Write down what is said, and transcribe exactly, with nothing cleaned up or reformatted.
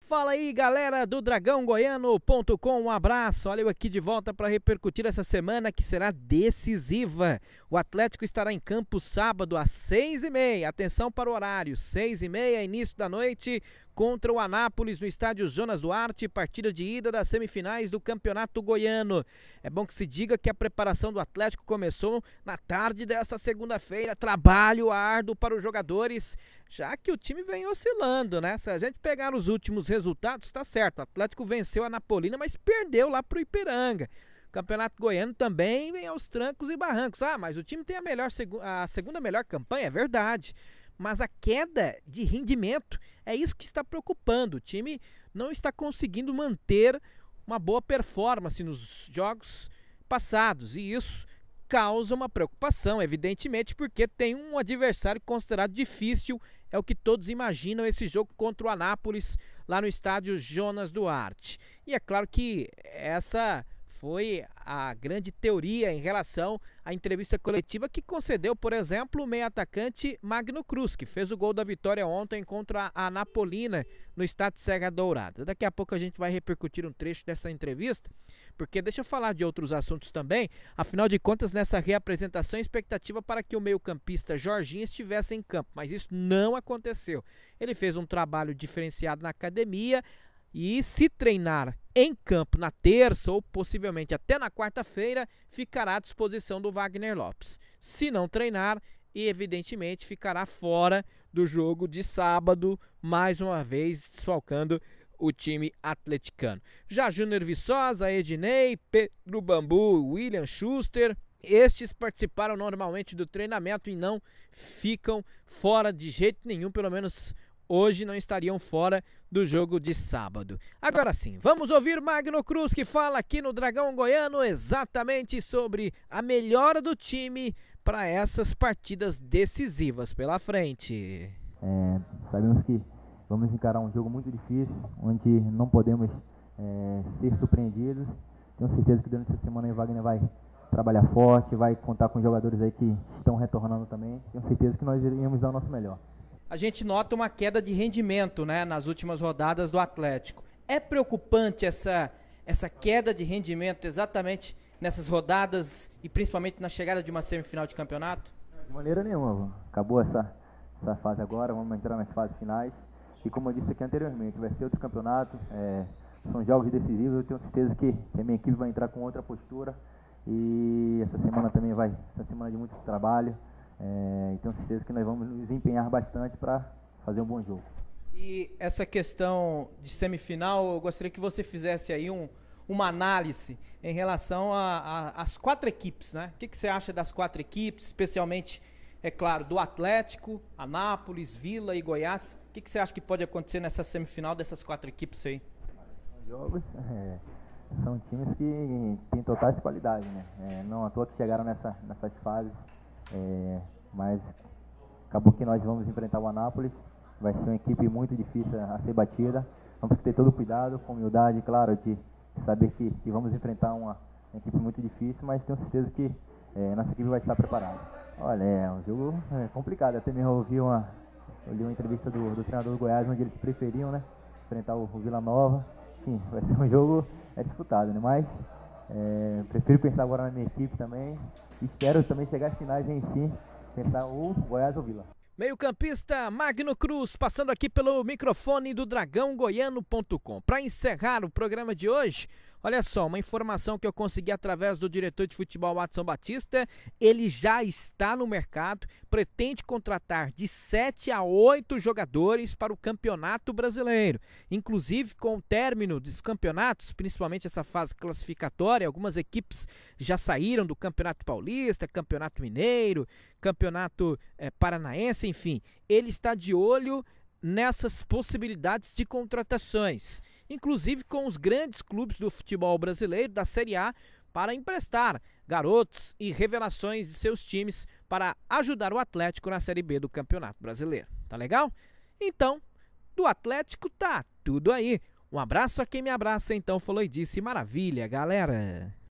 Fala aí, galera do dragão goiano ponto com, um abraço. Olha eu aqui de volta para repercutir essa semana que será decisiva. O Atlético estará em campo sábado às seis e meia. Atenção para o horário, seis e meia, início da noite, contra o Anápolis no estádio Jonas Duarte, partida de ida das semifinais do Campeonato Goiano. É bom que se diga que a preparação do Atlético começou na tarde desta segunda-feira. Trabalho árduo para os jogadores, já que o time vem oscilando, né? Se a gente pegar os últimos resultados, tá certo. O Atlético venceu a Anapolina, mas perdeu lá pro Ipiranga. O Campeonato Goiano também vem aos trancos e barrancos. Ah, mas o time tem a, melhor, a segunda melhor campanha, é verdade. Mas a queda de rendimento é isso que está preocupando. O time não está conseguindo manter uma boa performance nos jogos passados. E isso causa uma preocupação, evidentemente, porque tem um adversário considerado difícil. É o que todos imaginam, esse jogo contra o Anápolis, lá no estádio Jonas Duarte. E é claro que essa foi a grande teoria em relação à entrevista coletiva que concedeu, por exemplo, o meio-atacante Magno Cruz, que fez o gol da vitória ontem contra a Anapolina no estádio Serra Dourada. Daqui a pouco a gente vai repercutir um trecho dessa entrevista, porque deixa eu falar de outros assuntos também. Afinal de contas, nessa reapresentação, a expectativa para que o meio-campista Jorginho estivesse em campo, mas isso não aconteceu. Ele fez um trabalho diferenciado na academia e, se treinar em campo na terça ou possivelmente até na quarta-feira, ficará à disposição do Wagner Lopes. Se não treinar, evidentemente ficará fora do jogo de sábado, mais uma vez desfalcando o time atleticano. Já Júnior Viçosa, Ednei, Pedro Bambu, William Schuster, estes participaram normalmente do treinamento e não ficam fora de jeito nenhum, pelo menos hoje não estariam fora do jogo de sábado. Agora sim, vamos ouvir Magno Cruz, que fala aqui no Dragão Goiano exatamente sobre a melhora do time para essas partidas decisivas pela frente. É, sabemos que vamos encarar um jogo muito difícil, onde não podemos é, ser surpreendidos. Tenho certeza que durante essa semana o Wagner vai trabalhar forte, vai contar com jogadores aí que estão retornando também. Tenho certeza que nós iremos dar o nosso melhor. A gente nota uma queda de rendimento, né, nas últimas rodadas do Atlético. É preocupante essa, essa queda de rendimento exatamente nessas rodadas e principalmente na chegada de uma semifinal de campeonato? De maneira nenhuma. Acabou essa, essa fase agora, vamos entrar nas fases finais. E como eu disse aqui anteriormente, vai ser outro campeonato, é, são jogos decisivos. Eu tenho certeza que a minha equipe vai entrar com outra postura. E essa semana também vai ser uma semana de muito trabalho. É, e tenho certeza que nós vamos nos empenhar bastante para fazer um bom jogo. E essa questão de semifinal, eu gostaria que você fizesse aí um, uma análise em relação às quatro equipes, né? O que, que você acha das quatro equipes, especialmente, é claro, do Atlético, Anápolis, Vila e Goiás? O que, que você acha que pode acontecer nessa semifinal dessas quatro equipes aí? São jogos, é, são times que têm totais qualidade, né? É, não à toa que chegaram nessa, nessas fases. É, mas acabou que nós vamos enfrentar o Anápolis. Vai ser uma equipe muito difícil a ser batida. Vamos ter todo o cuidado, com humildade, claro, de, de saber que, que vamos enfrentar uma, uma equipe muito difícil, mas tenho certeza que é, nossa equipe vai estar preparada. Olha, é um jogo é, complicado. Até mesmo ouvi uma, eu li uma entrevista do, do treinador do Goiás, onde eles preferiam, né, enfrentar o, o Vila Nova. Enfim, vai ser um jogo é, disputado, né, mas É, prefiro pensar agora na minha equipe também. Espero também chegar às finais em si, pensar o Goiás ou Vila. Meio-campista Magno Cruz, passando aqui pelo microfone do dragão goiano ponto com. Para encerrar o programa de hoje, olha só, uma informação que eu consegui através do diretor de futebol Watson Batista. Ele já está no mercado, pretende contratar de sete a oito jogadores para o Campeonato Brasileiro. Inclusive, com o término dos campeonatos, principalmente essa fase classificatória, algumas equipes já saíram do Campeonato Paulista, Campeonato Mineiro, Campeonato eh, Paranaense, enfim. Ele está de olho nessas possibilidades de contratações, inclusive com os grandes clubes do futebol brasileiro, da Série A, para emprestar garotos e revelações de seus times para ajudar o Atlético na Série B do Campeonato Brasileiro. Tá legal? Então, do Atlético tá tudo aí. Um abraço a quem me abraça, então, falou e disse, maravilha, galera!